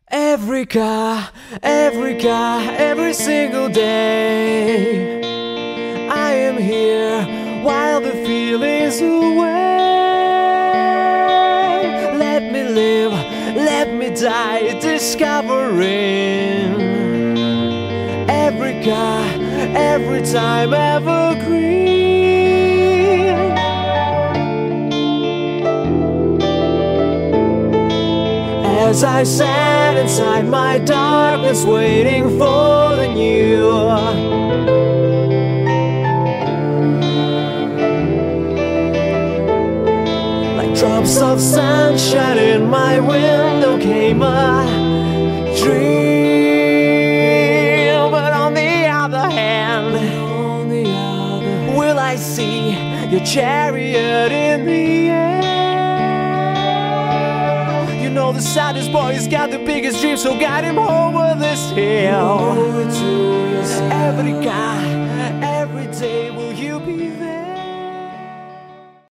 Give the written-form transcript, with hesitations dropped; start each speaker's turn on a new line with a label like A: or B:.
A: Every car, every single day, I am here while the feeling's away. Let me live, let me die, discovering every car, every time evergreen. As I sat inside my darkness, waiting for the new, like drops of sunshine in my window came a dream. But on the other hand, will I see your chariot in the air? You know the saddest boy's got the biggest dream, so guide him over this hill.